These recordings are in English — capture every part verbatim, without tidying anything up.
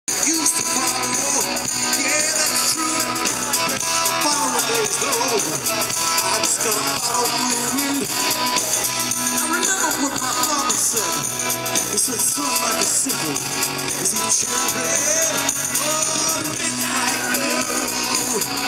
Used to follow, yeah, that's true. Follow days though, I'd start blooming. I remember what my father said. He said, son, like a simple is each cherry on midnight blue.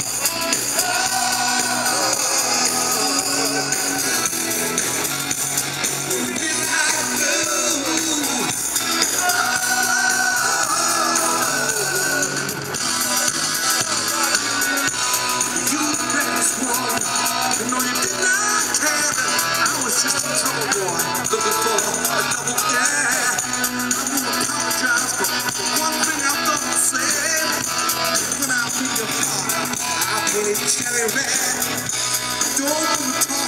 Cherry red, don't talk.